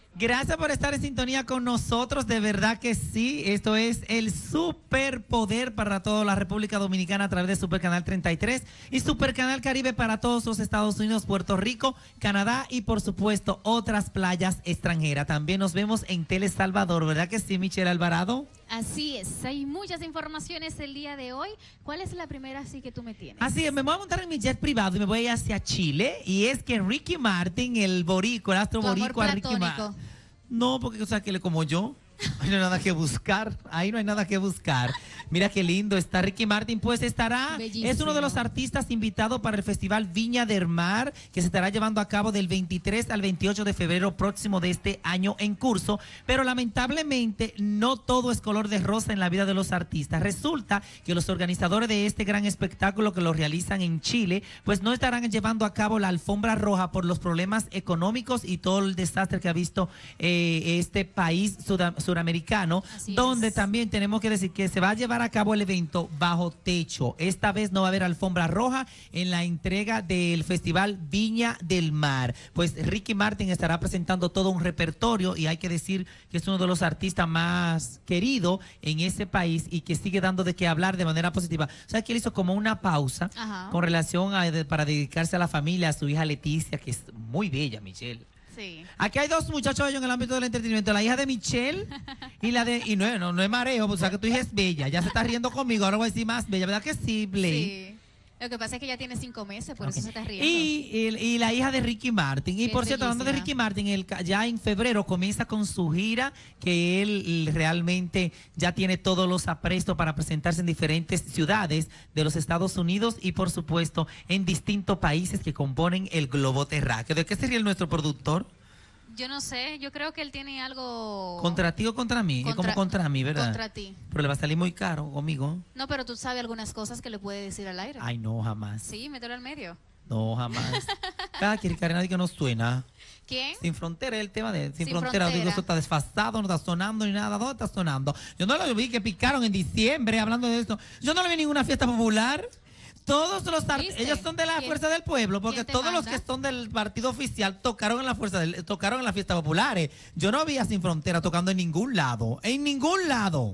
Gracias por estar en sintonía con nosotros, de verdad que sí. Esto es el superpoder para toda la República Dominicana a través de Supercanal 33 y Supercanal Caribe para todos los Estados Unidos, Puerto Rico, Canadá y por supuesto otras playas extranjeras. También nos vemos en Tele Salvador, ¿verdad que sí, Michelle Alvarado? Así es, hay muchas informaciones el día de hoy. ¿Cuál es la primera así que tú me tienes? Así es, me voy a montar en mi jet privado y me voy a ir hacia Chile. Y es que Ricky Martin, el boricua, el astro boricua Ricky Martin. No, porque o sea, que como yo, ahí no hay nada que buscar, ahí no hay nada que buscar. Mira qué lindo está Ricky Martin, pues estará, bellísimo. Es uno de los artistas invitados para el Festival Viña del Mar, que se estará llevando a cabo del 23 al 28 de febrero próximo de este año en curso, pero lamentablemente no todo es color de rosa en la vida de los artistas. Resulta que los organizadores de este gran espectáculo que lo realizan en Chile, pues no estarán llevando a cabo la alfombra roja por los problemas económicos y todo el desastre que ha visto este país suramericano, donde también tenemos que decir que se va a llevar a cabo el evento bajo techo. Esta vez no va a haber alfombra roja en la entrega del Festival Viña del Mar. Pues Ricky Martin estará presentando todo un repertorio y hay que decir que es uno de los artistas más queridos en ese país y que sigue dando de qué hablar de manera positiva. O sea, que él hizo como una pausa con relación para dedicarse a la familia, a su hija Leticia, que es muy bella, Michelle. Sí. Aquí hay dos muchachos en el ámbito del entretenimiento, la hija de Michelle y la de, y no es mareo, pues, o sea que tu hija es bella, ya se está riendo conmigo, ahora voy a decir más bella, ¿verdad que sí, Blake? Sí. Lo que pasa es que ya tiene 5 meses, por eso se está riendo. Y la hija de Ricky Martin. Y por cierto, hablando de Ricky Martin, ya en febrero comienza con su gira, que él realmente ya tiene todos los aprestos para presentarse en diferentes ciudades de los Estados Unidos y por supuesto en distintos países que componen el globo terráqueo. ¿De qué sería nuestro productor? Yo no sé, yo creo que él tiene algo... ¿Contra ti o contra mí? Es como contra mí, ¿verdad? Contra ti. Pero le va a salir muy caro conmigo. No, pero tú sabes algunas cosas que le puede decir al aire. Ay, no, jamás. Sí, mételo al medio. No, jamás. Cada quien nadie que nos suena. ¿Quién? Sin Frontera, el tema de Sin Frontera. Digo, eso está desfasado, no está sonando ni nada. ¿Dónde está sonando? Yo no lo vi que picaron en diciembre hablando de esto. Yo no lo vi en ninguna fiesta popular. Todos los ellos son de la Fuerza del Pueblo, porque todos los que son del partido oficial tocaron en tocaron en las fiestas populares. Yo no vi a Sin Frontera tocando en ningún lado. En ningún lado.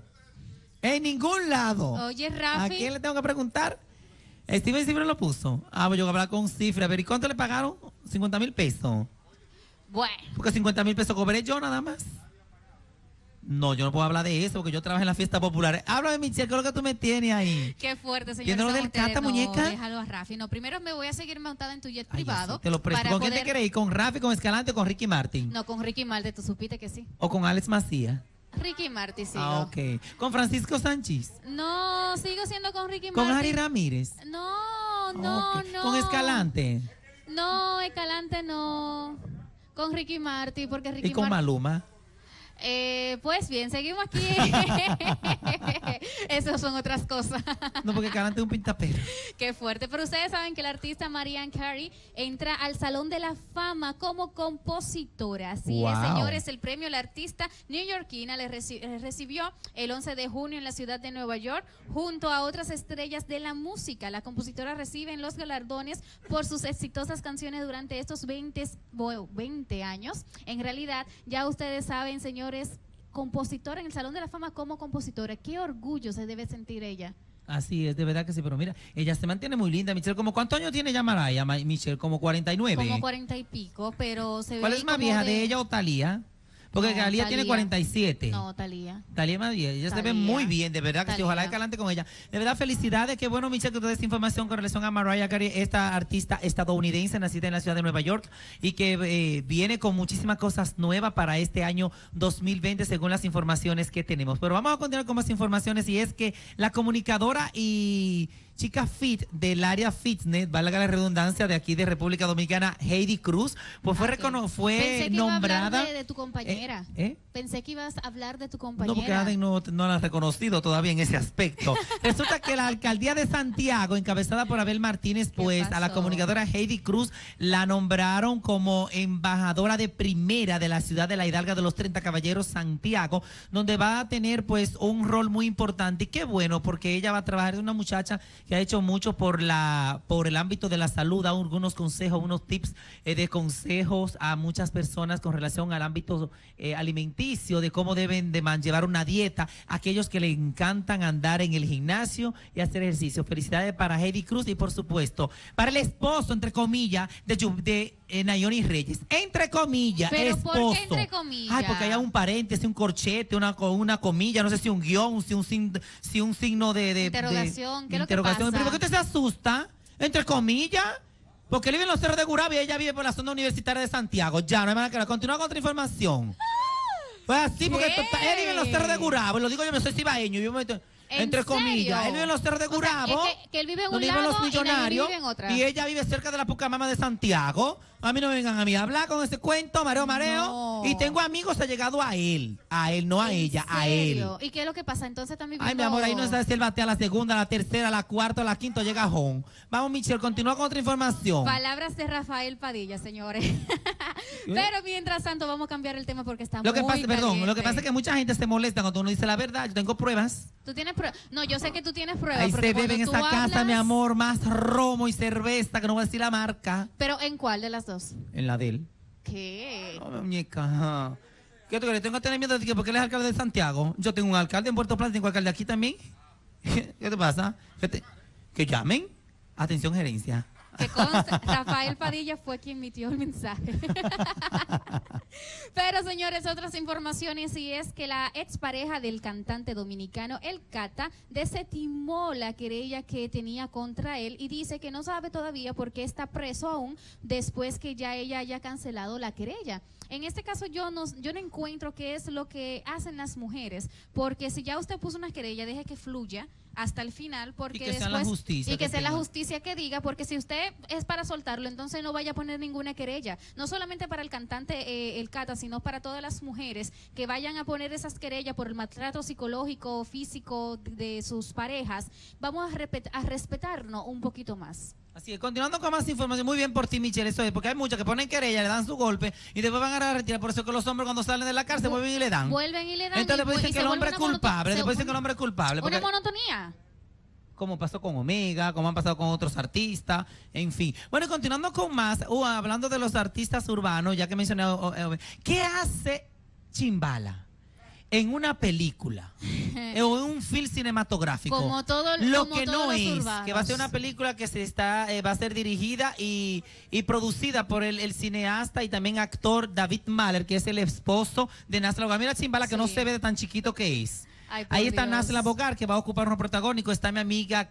En ningún lado. Oye, Rafi. ¿A quién le tengo que preguntar? Steven Cifre lo puso. Ah, pues yo voy a hablar con Cifre. A ver, ¿y cuánto le pagaron? 50,000 pesos. Bueno. Porque 50,000 pesos cobré yo nada más. No, yo no puedo hablar de eso porque yo trabajo en las fiestas populares. Háblame, Michelle, ¿qué es lo que tú me tienes ahí? Qué fuerte, señor. ¿Tienes lo del Cata, muñeca? Déjalo a Rafi. No, primero me voy a seguir montada en tu jet privado. Sí, te lo presto. ¿Con quién te quieres ir? ¿Con Rafi, con Escalante o con Ricky Martin? No, con Ricky Martin, tú supiste que sí. ¿O con Alex Macías? Ricky Martin, sí. Ah, ok. ¿Con Francisco Sánchez? No, sigo siendo con Ricky Martin. ¿Con Harry Ramírez? No, okay. ¿Con Escalante? No, Escalante no. Con Ricky Martin, porque Ricky ¿Y con Maluma? Pues bien, seguimos aquí. Esas son otras cosas. No, porque Escalante es un pintapero. Qué fuerte. Pero ustedes saben que la artista Mariah Carey entra al Salón de la Fama como compositora. Así es, señores, el premio a la artista neoyorquina le recibió el 11 de junio en la ciudad de Nueva York junto a otras estrellas de la música. La compositora recibe los galardones por sus exitosas canciones durante estos 20 años. En realidad, ya ustedes saben, señores, compositora en el Salón de la Fama como compositora. Qué orgullo se debe sentir ella. Así es, de verdad que sí, pero mira, ella se mantiene muy linda, Michelle. ¿Cómo cuántos años tiene ya Mariah, Michelle? ¿Como 49? Como 40 y pico, pero se ve. ¿Cuál es más vieja, de ella o Thalía? Porque no, Thalía tiene 47. No, Thalía. Thalía más bien. Ella se ve muy bien, de verdad que sí. Ojalá Escalante con ella. De verdad, felicidades. Qué bueno, Michelle, que tú des información con relación a Mariah Carey, esta artista estadounidense nacida en la ciudad de Nueva York y que viene con muchísimas cosas nuevas para este año 2020, según las informaciones que tenemos. Pero vamos a continuar con más informaciones y es que la comunicadora y chica fit del área fitness, valga la redundancia, de aquí de República Dominicana, Heidi Cruz, pues fue nombrada. De tu compañera. Pensé que ibas a hablar de tu compañera. No, porque Aden no la ha reconocido todavía en ese aspecto. Resulta que la alcaldía de Santiago, encabezada por Abel Martínez, pues a la comunicadora Heidi Cruz la nombraron como embajadora de primera de la ciudad de la Hidalga de los 30 Caballeros, Santiago, donde va a tener pues un rol muy importante. Y qué bueno, porque ella va a trabajar, es una muchacha que ha hecho mucho por el ámbito de la salud, da algunos consejos, unos tips de consejos a muchas personas con relación al ámbito alimenticio, de cómo deben de llevar una dieta, aquellos que le encantan andar en el gimnasio y hacer ejercicio. Felicidades para Heidi Cruz y por supuesto para el esposo, entre comillas, de Nayoni Reyes, entre comillas. ¿Pero esposo. por qué entre comillas? Ay, porque hay un paréntesis, un corchete, una comilla, no sé si un guión, si un signo de interrogación. ¿Qué es lo que interrogación. pasa? ¿Pero por qué usted se asusta? Entre comillas. Porque él vive en los cerros de Gurabo y ella vive por la zona universitaria de Santiago. Ya, no hay más que ver. Continúa con otra información. Pues así, porque él vive en los cerros de Gurabo. Lo digo yo, no soy cibaeño. Yo me entre comillas. Él vive en los cerros de Gurabo. O sea, que él vive en un donde lado viven los millonarios, y vive en otra. y ella vive cerca de la Pucamama de Santiago. A mí no me vengan a mí a hablar con ese cuento, mareo. No. Y tengo amigos allegados a él, no a ella, a él. ¿Y qué es lo que pasa? Entonces están viviendo... Ay, mi amor, ahí no sabe si él batea a la segunda, a la tercera, a la cuarta, a la quinta, llega a home. Vamos, Michelle, continúa con otra información. Palabras de Rafael Padilla, señores. Pero mientras tanto, vamos a cambiar el tema porque está muy caliente. Lo que pasa es que mucha gente se molesta cuando uno dice la verdad. Yo tengo pruebas. ¿Tú tienes pruebas? No, yo sé que tú tienes pruebas. Ahí se bebe en esa casa, mi amor, más romo y cerveza, que no voy a decir la marca. ¿Pero en cuál de las dos? En la de él. ¿Qué? No, muñeca. ¿Qué tú crees? Tengo que tener miedo de que porque él es alcalde de Santiago. Yo tengo un alcalde en Puerto Plata, tengo un alcalde aquí también. ¿Qué te pasa? Que llamen. Atención, gerencia. Que conste, Rafael Padilla fue quien emitió el mensaje. Pero, señores, otras informaciones, y es que la expareja del cantante dominicano El Cata desestimó la querella que tenía contra él y dice que no sabe todavía por qué está preso aún después que ya ella haya cancelado la querella. En este caso yo no encuentro qué es lo que hacen las mujeres, porque si ya usted puso una querella, deje que fluya hasta el final, porque y que después sea la justicia, y que sea la justicia que diga, porque si usted es para soltarlo, entonces no vaya a poner ninguna querella, no solamente para el cantante El Cata, sino para todas las mujeres que vayan a poner esas querellas por el maltrato psicológico, físico de sus parejas. Vamos a respetarnos un poquito más. Así es, continuando con más información, muy bien por ti, Michelle, eso es, porque hay muchas que ponen querella, le dan su golpe y después van a retirar. Por eso que los hombres cuando salen de la cárcel vuelven y le dan. Entonces después dicen que el hombre es culpable, después dicen que el hombre es culpable. Una monotonía. Como pasó con Omega, como han pasado con otros artistas, en fin. Bueno, y continuando con más, hablando de los artistas urbanos, ya que mencioné, ¿qué hace Chimbala en una película o en un film cinematográfico? Como todo lo como que todos no los es urbanos. que va a ser una película que va a ser dirigida y producida por el cineasta y también actor David Mahler, que es el esposo de Nasla Bogar. Mira Chimbala, que no se ve de tan chiquito que es. Ay, ahí está Dios. Nasla Bogar, que va a ocupar un protagónico. Está mi amiga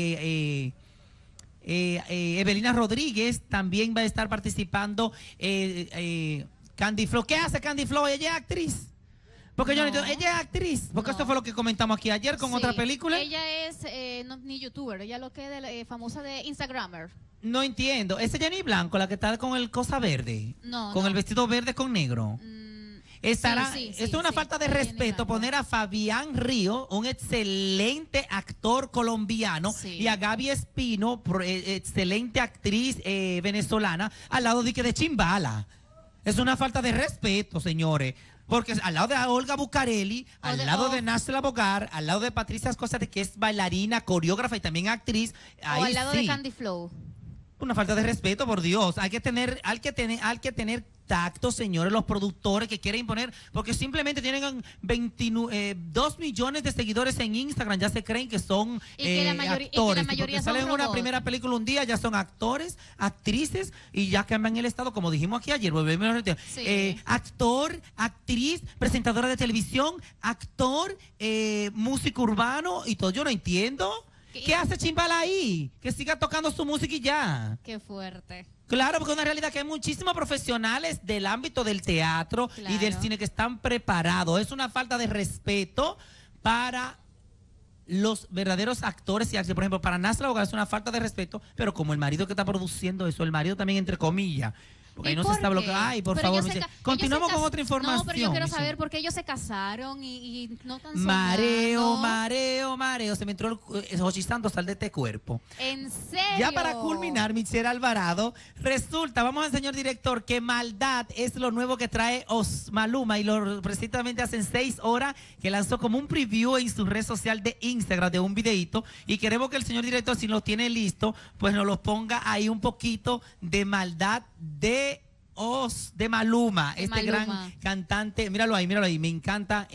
Evelina Rodríguez, también va a estar participando Candy Flow. ¿Qué hace Candy Flow? Ella es actriz. Porque no. Ella es actriz, porque esto fue lo que comentamos aquí ayer con otra película. Ella es ni youtuber, ella lo que es famosa de Instagrammer. No entiendo. ¿Es Jenny Blanco la que está con el cosa verde? No. Con el vestido verde con negro. Estará, es una falta de respeto poner a Fabián Río, un excelente actor colombiano, y a Gaby Espino, excelente actriz venezolana, al lado de Chimbala. Es una falta de respeto, señores. Porque al lado de Olga Bucarelli, al lado de Nasla Bogar, al lado de Patricia Escocete, que es bailarina, coreógrafa y también actriz. O al lado de Candy Flow. Una falta de respeto, por Dios. Hay que tener tacto, señores, los productores que quieren imponer, porque simplemente tienen 2 millones de seguidores en Instagram, ya se creen que son actores. Porque salen en una primera película un día, ya son actores, actrices, y ya cambian el estado, como dijimos aquí ayer. Actor, actriz, presentadora de televisión, actor, músico urbano y todo. Yo no entiendo. ¿Qué hace Chimbala ahí? Que siga tocando su música y ya. Qué fuerte. Claro, porque es una realidad que hay muchísimos profesionales del ámbito del teatro y del cine que están preparados. Es una falta de respeto para los verdaderos actores y actores. Por ejemplo, para Nasla Bogar es una falta de respeto, pero como el marido que está produciendo eso, el marido también entre comillas. Porque ahí no se está bloqueando. Ay, por favor, Michelle. Continuamos con otra información. No, pero yo quiero saber por qué ellos se casaron y no tan Mareo. Se me entró el Jochi Santos, sal de este cuerpo. ¿En serio? Ya para culminar, Michelle Alvarado, resulta, vamos al señor director, que Maldad es lo nuevo que trae Maluma, y precisamente hace 6 horas que lanzó como un preview en su red social de Instagram de un videito, y queremos que el señor director, si lo tiene listo, pues nos lo ponga ahí un poquito de Maldad de Maluma, gran cantante. Míralo ahí, me encanta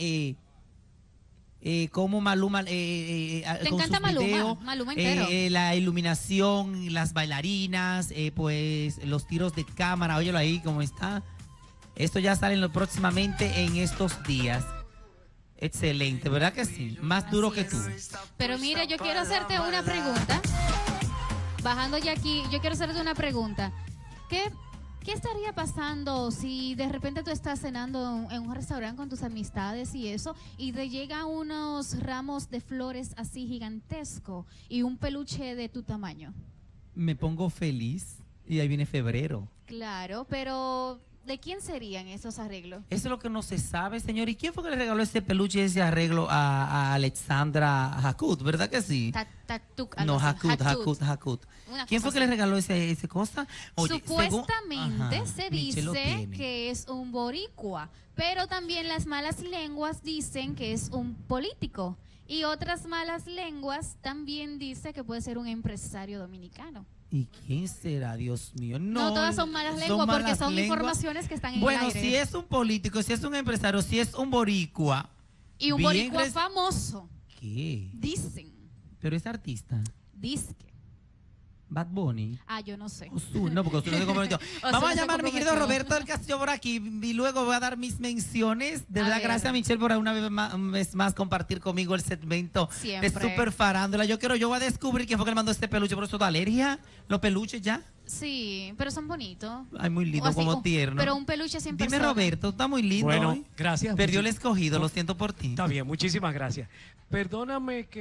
cómo Maluma ¿Te con encanta sus videos, Maluma entero? La iluminación, las bailarinas, pues los tiros de cámara, óyelo ahí cómo está. Esto ya sale próximamente en estos días. Excelente, ¿verdad que sí? Más duro que tú. Pero mira, yo quiero hacerte una pregunta. Bajando ya aquí, yo quiero hacerte una pregunta. ¿Qué estaría pasando si de repente tú estás cenando en un restaurante con tus amistades y eso, y te llegan unos ramos de flores así gigantescos y un peluche de tu tamaño? Me pongo feliz y ahí viene febrero. Claro, pero ¿de quién serían esos arreglos? Eso es lo que no se sabe, señor. ¿Y quién fue que le regaló ese peluche y ese arreglo a Alexandra Hakut? ¿Verdad que sí? No, Hakut. ¿Quién fue que le regaló ese cosa? Oye, supuestamente se dice que es un boricua, pero también las malas lenguas dicen que es un político, y otras malas lenguas también dicen que puede ser un empresario dominicano. ¿Y quién será, Dios mío? No todas son malas lenguas, porque son informaciones que están en el aire. Bueno, si es un político, si es un empresario, si es un boricua. Y un boricua famoso. ¿Qué? Dicen. Pero es artista. Disque. Bad Bunny. Yo no sé. No, porque usted no se comprometió. Vamos a llamar a mi querido Roberto del Castillo por aquí y luego voy a dar mis menciones. De verdad, gracias a Michelle por una vez más compartir conmigo el segmento de Super Farándula. Yo voy a descubrir quién fue que le mandó este peluche. ¿Por eso da alergia? ¿Los peluches ya? Sí, pero son bonitos. Ay, muy lindo, como tierno. Pero un peluche siempre. Dime, Roberto, está muy lindo. Bueno, gracias. Perdió el escogido, lo siento por ti. Está bien, muchísimas gracias. Perdóname que